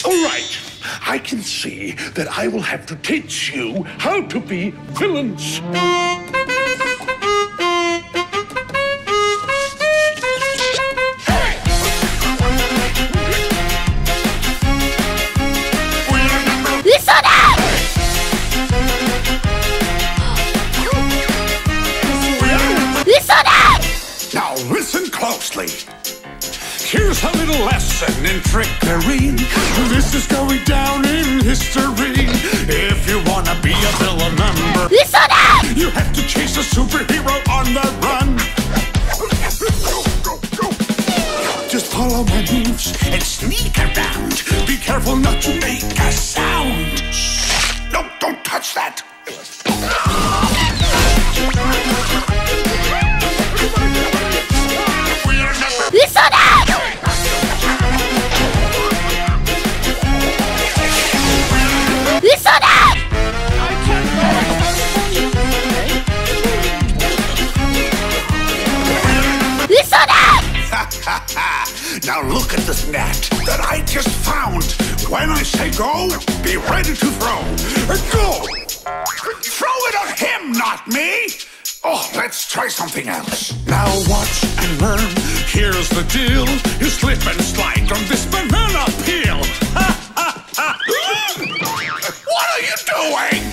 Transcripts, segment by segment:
All right. I can see that I will have to teach you how to be villains. USODA! USODA! Now listen closely. Here's a little lesson in trickery. This is going down in history. If you wanna be a villain member, USODA! you have to chase a superhero on the run. Just follow my moves and sneak around. Be careful not to make a sound. Shh. No, don't touch that. USODA! USODA! USODA! Now look at this net that I just found. When I say go, be ready to throw. Go! Throw it at him, not me! Oh, let's try something else. Now watch and learn. Here's the deal. You slip and slide on this banana peel. What are you doing?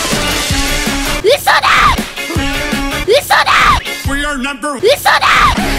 USODA! We are number USODA!